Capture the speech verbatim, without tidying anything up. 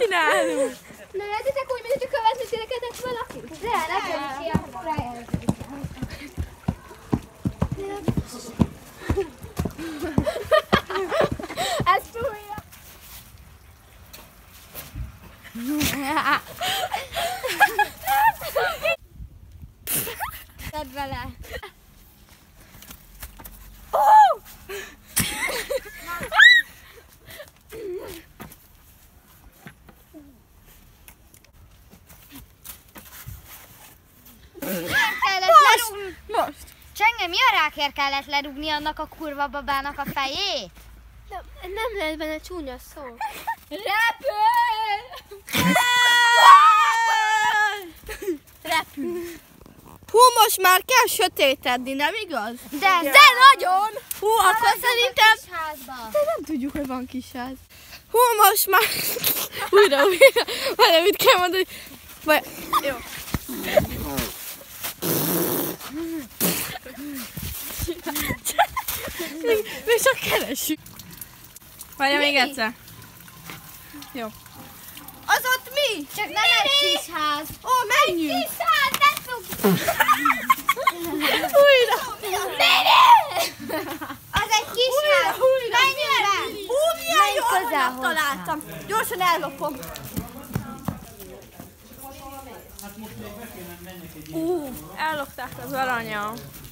csinálunk? Na, értitek úgy, mint hogy követni titeket valaki? De, nekem is ilyen fura. Ez túlja. Tedd vele. Most! Most! Csenge, mi a rákért kellett lerúgni annak a kurva babának a fejét? Nem, nem lehet benne csúnya szó. Repül! Repül! Hú, most már kell sötétedni, nem igaz? De, de nagyon! Hú, akkor szerintem... Házba. De nem tudjuk, hogy van kisház. Hú, most már... újra, újra. Valamit kell mondani. Vagy... Jó. még, még csak keressük. Várja még egyszer. Jó. Az ott mi? Csak nem egy kis ház. Ó, menjünk! Kis ház, nem fog... Újra! Az egy kis ház. Menjünk be! Ú, milyen jó, közel hogy találtam. Gyorsan ellopom. Ú, ellopták az aranyam.